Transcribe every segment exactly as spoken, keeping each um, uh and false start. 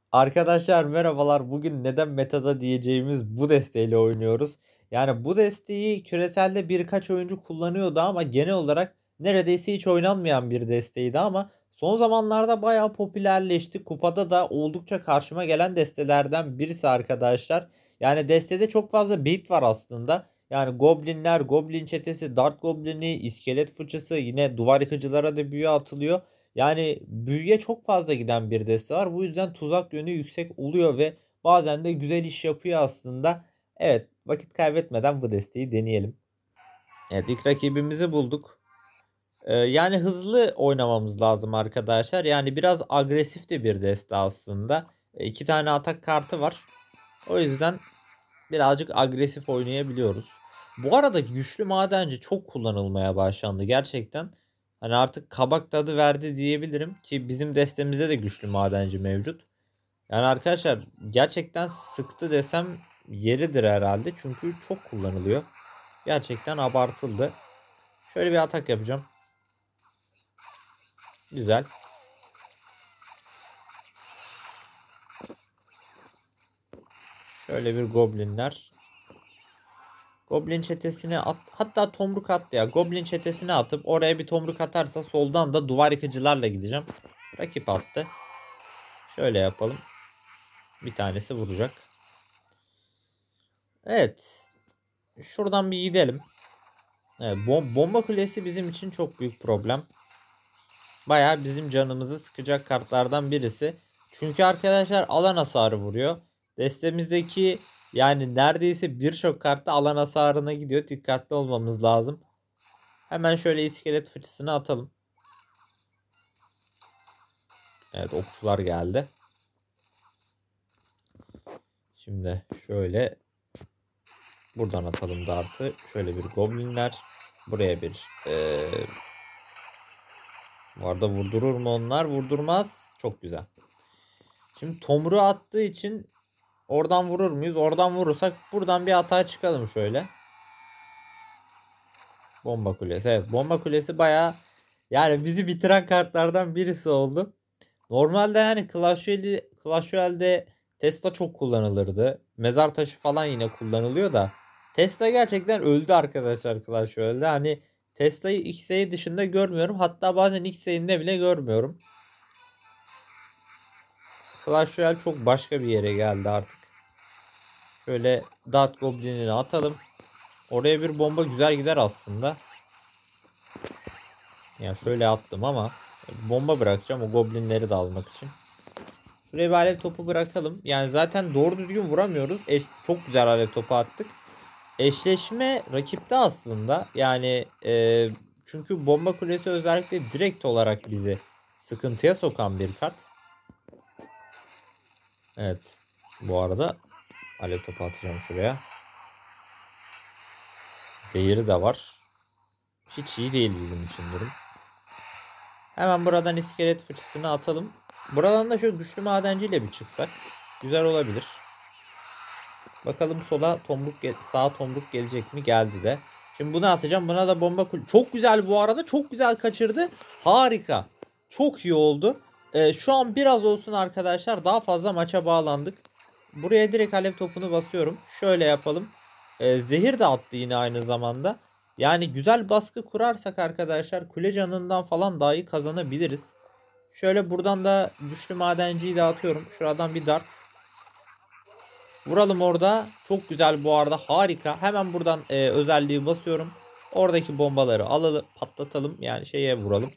Arkadaşlar merhabalar. Bugün neden metada diyeceğimiz bu desteğiyle oynuyoruz. Yani bu desteği küreselde birkaç oyuncu kullanıyordu ama genel olarak neredeyse hiç oynanmayan bir desteğiydi ama son zamanlarda bayağı popülerleşti. Kupada da oldukça karşıma gelen destelerden birisi arkadaşlar. Yani destede çok fazla build var aslında. Yani goblinler, goblin çetesi, dart goblini, iskelet fıçısı, yine duvar yıkıcılara da büyü atılıyor. Yani büyüye çok fazla giden bir deste var. Bu yüzden tuzak yönü yüksek oluyor ve bazen de güzel iş yapıyor aslında. Evet, vakit kaybetmeden bu desteği deneyelim. Evet, ilk rakibimizi bulduk. Ee, yani hızlı oynamamız lazım arkadaşlar. Yani biraz agresif de bir deste aslında. E, iki tane atak kartı var. O yüzden birazcık agresif oynayabiliyoruz. Bu arada güçlü madenci çok kullanılmaya başlandı gerçekten. Hani artık kabak tadı verdi diyebilirim ki bizim destemizde de güçlü madenci mevcut. Yani arkadaşlar gerçekten sıktı desem yeridir herhalde çünkü çok kullanılıyor. Gerçekten abartıldı. Şöyle bir atak yapacağım. Güzel. Şöyle bir goblinler. Goblin çetesine at, hatta tomruk attı ya. Goblin çetesine atıp oraya bir tomruk atarsa soldan da duvar yıkıcılarla gideceğim. Rakip attı. Şöyle yapalım. Bir tanesi vuracak. Evet. Şuradan bir gidelim. Evet, bom bomba kulesi bizim için çok büyük problem. Baya bizim canımızı sıkacak kartlardan birisi. Çünkü arkadaşlar alan hasarı vuruyor. Destemizdeki yani neredeyse birçok kartta alan hasarına gidiyor. Dikkatli olmamız lazım. Hemen şöyle iskelet fıçısını atalım. Evet, okçular geldi. Şimdi şöyle buradan atalım dartı. Şöyle bir goblinler. Buraya bir ee, bu arada vurdurur mu onlar? Vurdurmaz. Çok güzel. Şimdi tomruğu attığı için oradan vurur muyuz? Oradan vurursak buradan bir hata çıkalım şöyle. Bomba kulesi. Evet, bomba kulesi baya yani bizi bitiren kartlardan birisi oldu. Normalde yani Clash Royale, Clash Royale'de Tesla çok kullanılırdı. Mezar taşı falan yine kullanılıyor da. Tesla gerçekten öldü arkadaşlar Clash Royale'de. Hani Tesla'yı X-Ray dışında görmüyorum. Hatta bazen X-Ray'inde bile görmüyorum. Clash Royale çok başka bir yere geldi artık. Şöyle Dart Goblin'ini atalım. Oraya bir bomba güzel gider aslında. Yani şöyle attım ama bomba bırakacağım o goblinleri de almak için. Şuraya bir alev topu bırakalım. Yani zaten doğru düzgün vuramıyoruz. Eş, çok güzel alev topu attık. Eşleşme rakipte aslında. Yani e, çünkü bomba kulesi özellikle direkt olarak bizi sıkıntıya sokan bir kart. Evet. Bu arada alev topu atacağım şuraya. Zehiri de var. Hiç iyi değil bizim için durum. Hemen buradan iskelet fıçısını atalım. Buradan da şöyle güçlü madenciyle bir çıksak. Güzel olabilir. Bakalım sola tomruk sağa tomruk gelecek mi? Geldi de. Şimdi bunu atacağım. Buna da bomba kul. Çok güzel bu arada. Çok güzel kaçırdı. Harika. Çok iyi oldu. Ee, şu an biraz olsun arkadaşlar. Daha fazla maça bağlandık. Buraya direkt alev topunu basıyorum. Şöyle yapalım. Ee, zehir de attı yine aynı zamanda. Yani güzel baskı kurarsak arkadaşlar kule canından falan dahi kazanabiliriz. Şöyle buradan da güçlü madenciyi de atıyorum. Şuradan bir dart. Vuralım orada. Çok güzel bu arada. Harika. Hemen buradan e, özelliği basıyorum. Oradaki bombaları alalım, patlatalım. Yani şeye vuralım.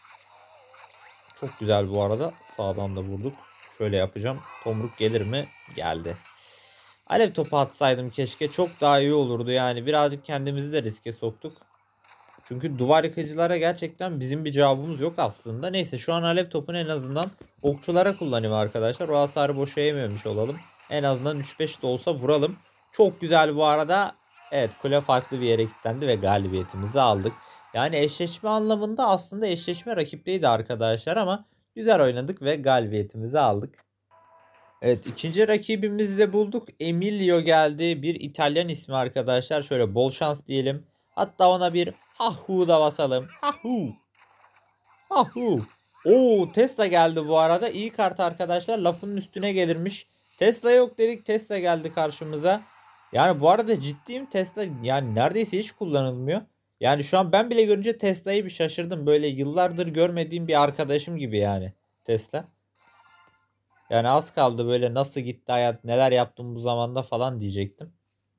Çok güzel bu arada. Sağdan da vurduk. Şöyle yapacağım. Tomruk gelir mi? Geldi. Alev topu atsaydım keşke. Çok daha iyi olurdu. Yani birazcık kendimizi de riske soktuk. Çünkü duvar yıkıcılara gerçekten bizim bir cevabımız yok aslında. Neyse şu an alev topunu en azından okçulara kullanayım arkadaşlar. O hasarı boşa yememiş olalım. En azından üç beş de olsa vuralım. Çok güzel bu arada. Evet, kule farklı bir yere kilitlendi ve galibiyetimizi aldık. Yani eşleşme anlamında aslında eşleşme rakipliydi arkadaşlar ama güzel oynadık ve galibiyetimizi aldık. Evet, ikinci rakibimizi de bulduk. Emilio geldi. Bir İtalyan ismi arkadaşlar. Şöyle bol şans diyelim. Hatta ona bir hahu da basalım. Hahu. Hahu. Oo, Tesla geldi bu arada. İyi kart arkadaşlar. Lafının üstüne gelirmiş. Tesla yok dedik. Tesla geldi karşımıza. Yani bu arada ciddiyim, Tesla yani neredeyse hiç kullanılmıyor. Yani şu an ben bile görünce Tesla'yı bir şaşırdım. Böyle yıllardır görmediğim bir arkadaşım gibi yani Tesla. Yani az kaldı böyle, nasıl gitti hayat, neler yaptım bu zamanda falan diyecektim.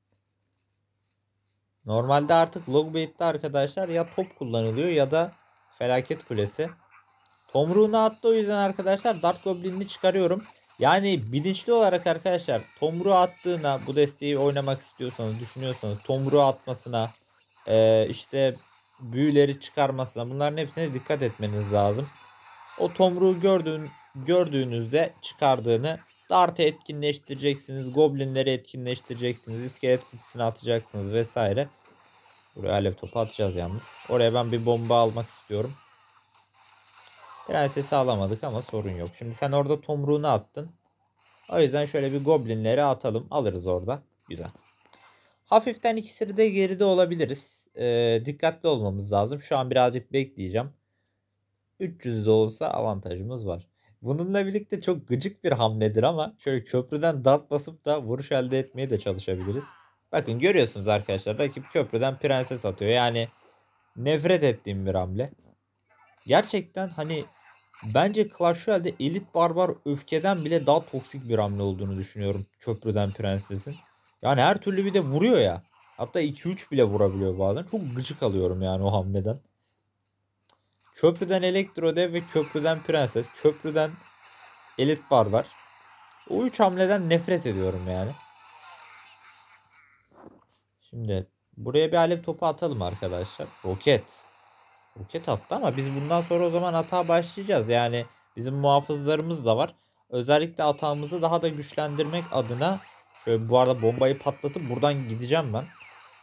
Normalde artık Logbait'te arkadaşlar ya top kullanılıyor ya da felaket kulesi. Tomruğunu attı, o yüzden arkadaşlar Dart Goblin'ini çıkarıyorum. Yani bilinçli olarak arkadaşlar Tomruğu attığına, bu desteği oynamak istiyorsanız, düşünüyorsanız Tomruğu atmasına, e, işte büyüleri çıkarmasına, bunların hepsine dikkat etmeniz lazım. O Tomruğu gördüğün, gördüğünüzde çıkardığını Dart'ı etkinleştireceksiniz. Goblinleri etkinleştireceksiniz. İskelet kutusuna atacaksınız vesaire. Buraya alev topu atacağız yalnız. Oraya ben bir bomba almak istiyorum. Prensesi alamadık ama sorun yok. Şimdi sen orada tomruğunu attın. O yüzden şöyle bir goblinleri atalım. Alırız orada. Güzel. Hafiften ikisini de geride olabiliriz. Ee, dikkatli olmamız lazım. Şu an birazcık bekleyeceğim. üç yüz de olsa avantajımız var. Bununla birlikte çok gıcık bir hamledir ama şöyle köprüden dart basıp da vuruş elde etmeye de çalışabiliriz. Bakın görüyorsunuz arkadaşlar, rakip köprüden prenses atıyor. Yani nefret ettiğim bir hamle. Gerçekten hani bence Clash Royale'de Elit Barbar öfkeden bile daha toksik bir hamle olduğunu düşünüyorum köprüden prensesin. Yani her türlü bir de vuruyor ya. Hatta iki üç bile vurabiliyor bazen. Çok gıcık alıyorum yani o hamleden. Köprüden Elektro Dev ve köprüden prenses, köprüden Elit Barbar. O üç hamleden nefret ediyorum yani. Şimdi buraya bir alev topu atalım arkadaşlar. Roket. Roket attı ama biz bundan sonra o zaman atağa başlayacağız. Yani bizim muhafızlarımız da var. Özellikle atağımızı daha da güçlendirmek adına şöyle, bu arada bombayı patlatıp buradan gideceğim ben.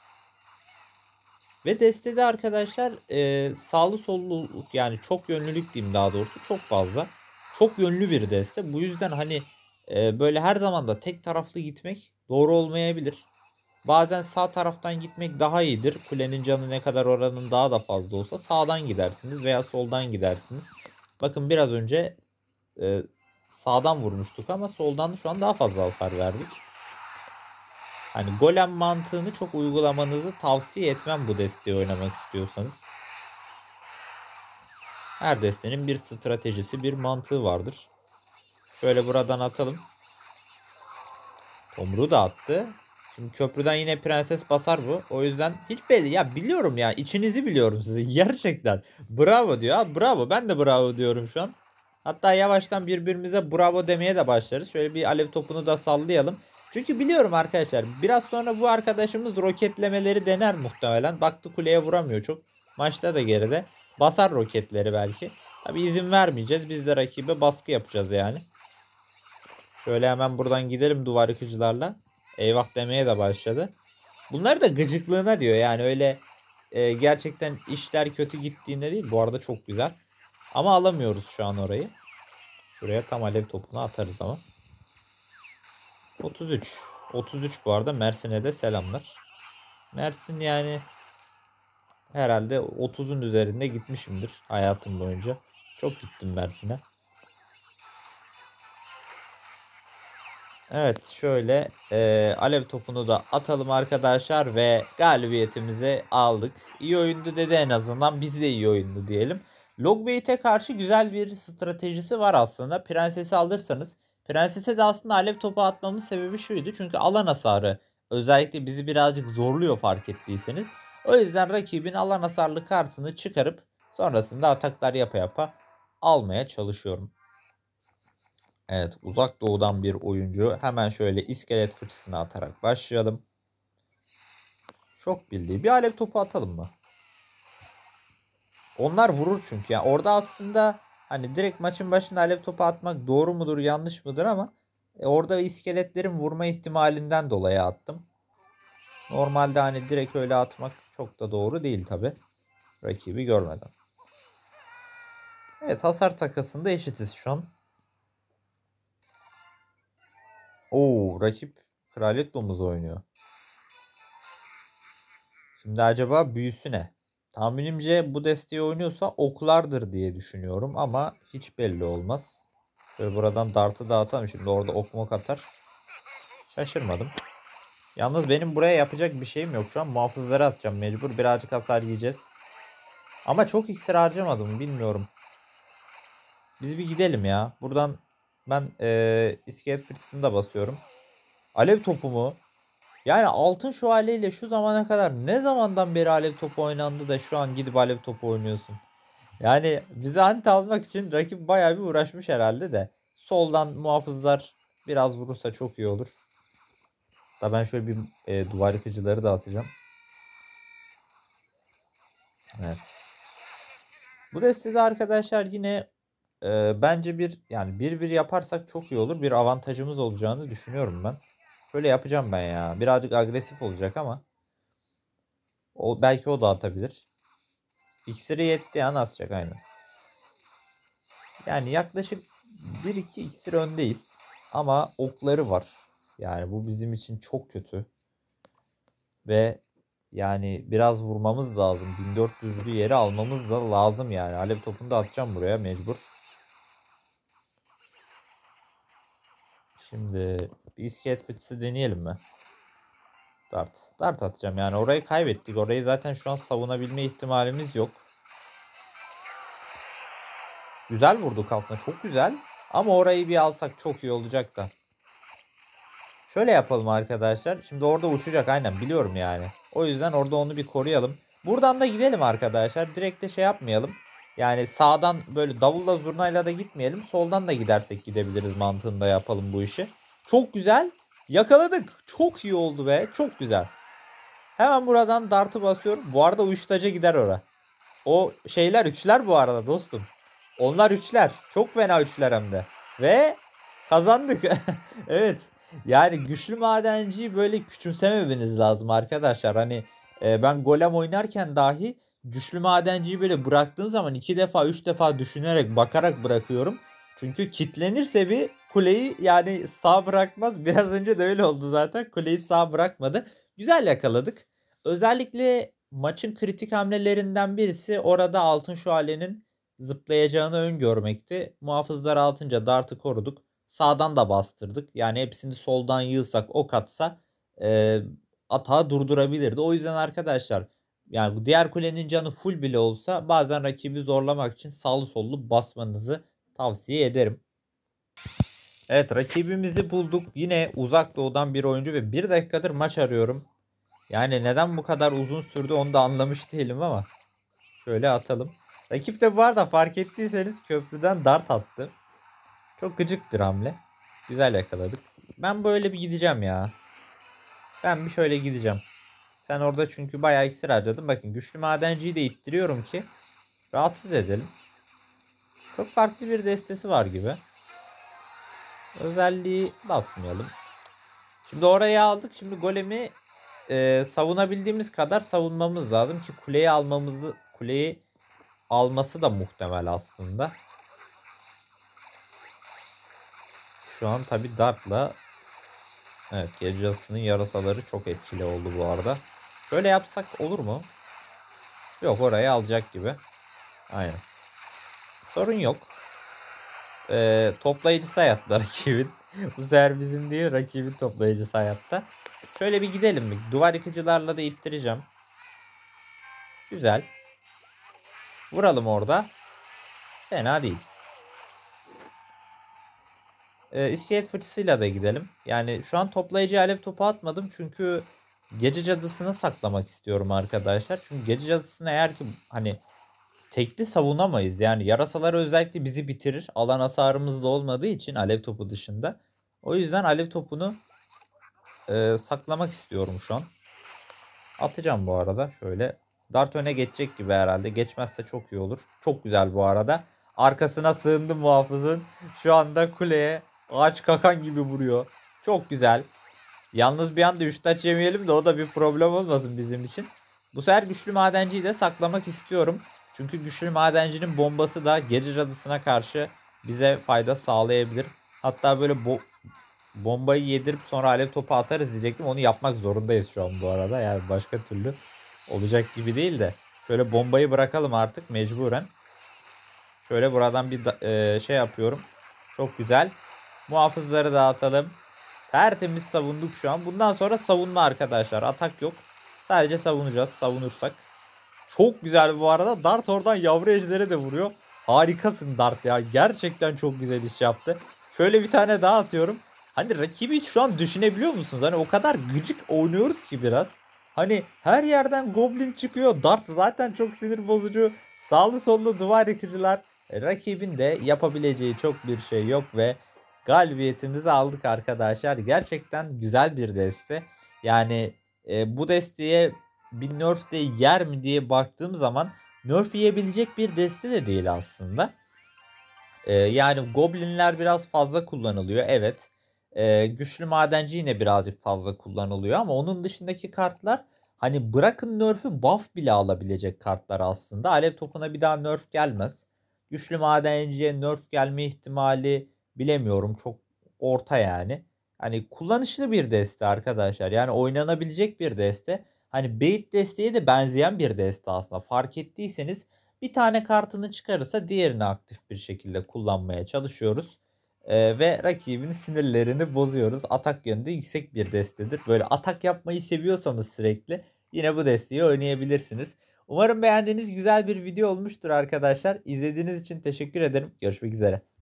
Ve destede arkadaşlar e, sağlı sollu, yani çok yönlülük diyeyim daha doğrusu, çok fazla. Çok yönlü bir deste. Bu yüzden hani e, böyle her zaman da tek taraflı gitmek doğru olmayabilir. Bazen sağ taraftan gitmek daha iyidir. Kulenin canı ne kadar oranın daha da fazla olsa sağdan gidersiniz veya soldan gidersiniz. Bakın biraz önce e, sağdan vurmuştuk ama soldan şu an daha fazla hasar verdik. Hani golem mantığını çok uygulamanızı tavsiye etmem bu desteği oynamak istiyorsanız. Her destenin bir stratejisi, bir mantığı vardır. Şöyle buradan atalım. Tomruğu da attı. Şimdi köprüden yine prenses basar bu. O yüzden hiç belli. Ya biliyorum ya. İçinizi biliyorum sizin. Gerçekten. Bravo diyor. Ha, bravo. Ben de bravo diyorum şu an. Hatta yavaştan birbirimize bravo demeye de başlarız. Şöyle bir alev topunu da sallayalım. Çünkü biliyorum arkadaşlar. Biraz sonra bu arkadaşımız roketlemeleri dener muhtemelen. Baktı kuleye vuramıyor çok. Maçta da geride. Basar roketleri belki. Tabi izin vermeyeceğiz. Biz de rakibe baskı yapacağız yani. Şöyle hemen buradan gidelim duvar yıkıcılarla. Eyvah demeye de başladı. Bunlar da gıcıklığına diyor. Yani öyle e, gerçekten işler kötü gittiğinde değil. Bu arada çok güzel. Ama alamıyoruz şu an orayı. Şuraya tam alev topunu atarız ama. otuz üç. otuz üç bu arada. Mersin'e de selamlar. Mersin yani herhalde otuzun üzerinde gitmişimdir hayatım boyunca. Çok gittim Mersin'e. Evet, şöyle e, alev topunu da atalım arkadaşlar ve galibiyetimizi aldık. İyi oyundu dedi en azından, biz de iyi oyundu diyelim. Logbait'e karşı güzel bir stratejisi var aslında. Prensesi alırsanız, Prenses'e de aslında alev topu atmamın sebebi şuydu. Çünkü alan hasarı özellikle bizi birazcık zorluyor fark ettiyseniz. O yüzden rakibin alan hasarlı kartını çıkarıp sonrasında ataklar yapa yapa almaya çalışıyorum. Evet, uzak doğudan bir oyuncu. Hemen şöyle iskelet fıçısını atarak başlayalım. Şok bildiği bir alev topu atalım mı? Onlar vurur çünkü. Yani orada aslında hani direkt maçın başında alev topu atmak doğru mudur yanlış mıdır ama e, orada iskeletlerin vurma ihtimalinden dolayı attım. Normalde hani direkt öyle atmak çok da doğru değil tabi. Rakibi görmeden. Evet, hasar takasında eşitiz şu an. Oo, rakip kraliyet domuzu oynuyor. Şimdi acaba büyüsü ne? tahminimce bu desteği oynuyorsa oklardır diye düşünüyorum ama hiç belli olmaz. Şöyle buradan dartı dağıtalım. Şimdi orada ok mok atar. Şaşırmadım. Yalnız benim buraya yapacak bir şeyim yok. Şu an muhafızları atacağım mecbur. Birazcık hasar yiyeceğiz. Ama çok iksir harcamadım. Bilmiyorum. Biz bir gidelim ya. Buradan ben ee, iskelet fırtısını da basıyorum. Alev topu mu? Yani altın şövalyeyle şu zamana kadar ne zamandan beri alev topu oynandı da şu an gidip alev topu oynuyorsun. Yani bizi anti almak için rakip bayağı bir uğraşmış herhalde de. Soldan muhafızlar biraz vurursa çok iyi olur. Da ben şöyle bir e, duvar yıkıcıları da atacağım. Evet. Bu destede arkadaşlar yine e, bence bir yani bir bir yaparsak çok iyi olur. Bir avantajımız olacağını düşünüyorum ben. Şöyle yapacağım ben ya. Birazcık agresif olacak ama o belki o da atabilir. İksiri yettiği an atacak aynen. Yani yaklaşık bir iki iksir öndeyiz. Ama okları var. Yani bu bizim için çok kötü. Ve yani biraz vurmamız lazım. bin dört yüzlü yeri almamız da lazım yani. Alev topunu da atacağım buraya mecbur. Şimdi bir iskelet fıçısı deneyelim mi? Dart. Dart atacağım yani. Orayı kaybettik. Orayı zaten şu an savunabilme ihtimalimiz yok. Güzel vurduk aslında. Çok güzel. Ama orayı bir alsak çok iyi olacak da. Şöyle yapalım arkadaşlar. Şimdi orada uçacak aynen biliyorum yani. O yüzden orada onu bir koruyalım. Buradan da gidelim arkadaşlar. Direkt de şey yapmayalım. Yani sağdan böyle davulla zurnayla da gitmeyelim. Soldan da gidersek gidebiliriz mantığında yapalım bu işi. Çok güzel. Yakaladık. Çok iyi oldu be. Çok güzel. Hemen buradan dartı basıyorum. Bu arada uçtaca gider ora. O şeyler üçler bu arada dostum. Onlar üçler. Çok fena üçler hem de. Ve kazandık. Evet. Yani güçlü madenciyi böyle küçümsememeniz lazım arkadaşlar. Hani e, ben golem oynarken dahi güçlü madenciyi böyle bıraktığım zaman iki defa üç defa düşünerek bakarak bırakıyorum. Çünkü kitlenirse bir kuleyi yani sağ bırakmaz. Biraz önce de öyle oldu zaten. Kuleyi sağ bırakmadı. Güzel yakaladık. Özellikle maçın kritik hamlelerinden birisi orada altın şövalyenin zıplayacağını öngörmekti. Muhafızlar altınca dartı koruduk. Sağdan da bastırdık. Yani hepsini soldan yığsak ok atsa e, atağı durdurabilirdi. O yüzden arkadaşlar yani diğer kulenin canı full bile olsa bazen rakibi zorlamak için sağlı sollu basmanızı tavsiye ederim. Evet rakibimizi bulduk. Yine uzak doğudan bir oyuncu ve bir dakikadır maç arıyorum. Yani neden bu kadar uzun sürdü onu da anlamış değilim ama. Şöyle atalım. Rakip de bu arada fark ettiyseniz köprüden dart attı. Çok gıcık bir hamle. Güzel yakaladık. Ben böyle bir gideceğim ya. Ben bir şöyle gideceğim. Sen orada çünkü bayağı iksir harcadın. Bakın güçlü madenciyi de ittiriyorum ki rahatsız edelim. Çok farklı bir destesi var gibi. Özelliği basmayalım. Şimdi oraya aldık. Şimdi golemi e, savunabildiğimiz kadar savunmamız lazım ki kuleyi almamızı kuleyi alması da muhtemel aslında. Şu an tabi dartla evet Gecası'nın yarasaları çok etkili oldu bu arada. Şöyle yapsak olur mu? Yok orayı alacak gibi. Aynen. Sorun yok. Ee, toplayıcısı hayatta rakibin. Bu sefer bizim değil rakibin toplayıcısı hayatta. Şöyle bir gidelim mi? Duvar yıkıcılarla da ittireceğim. Güzel. Vuralım orada. Fena değil. Ee, iskelet fırçasıyla da gidelim. Yani şu an toplayıcı alev topu atmadım çünkü gece cadısını saklamak istiyorum arkadaşlar. Çünkü gece cadısını eğer ki hani tekli savunamayız. Yani yarasalar özellikle bizi bitirir. Alan hasarımız da olmadığı için alev topu dışında. O yüzden alev topunu e, saklamak istiyorum şu an. Atacağım bu arada. Şöyle. Dart öne geçecek gibi herhalde. Geçmezse çok iyi olur. Çok güzel bu arada. Arkasına sığındı muhafızın. Şu anda kuleye ağaç kakan gibi vuruyor. Çok güzel. Yalnız bir anda üç taç yemeyelim de o da bir problem olmasın bizim için. Bu sefer güçlü madenciyi de saklamak istiyorum. Çünkü güçlü madencinin bombası da gece cadısına karşı bize fayda sağlayabilir. Hatta böyle bo bombayı yedirip sonra alev topu atarız diyecektim. Onu yapmak zorundayız şu an bu arada. Yani başka türlü olacak gibi değil de. Şöyle bombayı bırakalım artık mecburen. Şöyle buradan bir e, şey yapıyorum. Çok güzel. Muhafızları dağıtalım. Tertemiz savunduk şu an. Bundan sonra savunma arkadaşlar. Atak yok. Sadece savunacağız. Savunursak. Çok güzel bu arada. Dart oradan yavru ejderi de vuruyor. Harikasın Dart ya. Gerçekten çok güzel iş yaptı. Şöyle bir tane daha atıyorum. Hani rakibi şu an düşünebiliyor musunuz? Hani o kadar gıcık oynuyoruz ki biraz. Hani her yerden Goblin çıkıyor. Dart zaten çok sinir bozucu. Sağlı sollu duvar yıkıcılar. E, rakibin de yapabileceği çok bir şey yok ve galibiyetimizi aldık arkadaşlar. Gerçekten güzel bir deste. Yani e, bu desteğe bir nerf de yer mi diye baktığım zaman nerf yiyebilecek bir deste de değil aslında. Ee, yani goblinler biraz fazla kullanılıyor. Evet. Ee, güçlü madenci yine birazcık fazla kullanılıyor ama onun dışındaki kartlar hani bırakın nerf'ü buff bile alabilecek kartlar aslında. Alev topuna bir daha nerf gelmez. Güçlü madenciye nerf gelme ihtimali bilemiyorum. Çok orta yani. Hani kullanışlı bir deste arkadaşlar. Yani oynanabilecek bir deste. Hani bait desteğe de benzeyen bir deste aslında. Fark ettiyseniz bir tane kartını çıkarırsa diğerini aktif bir şekilde kullanmaya çalışıyoruz. Ee, ve rakibin sinirlerini bozuyoruz. Atak yönünde yüksek bir destedir. Böyle atak yapmayı seviyorsanız sürekli yine bu desteği oynayabilirsiniz. Umarım beğendiğiniz güzel bir video olmuştur arkadaşlar. İzlediğiniz için teşekkür ederim. Görüşmek üzere.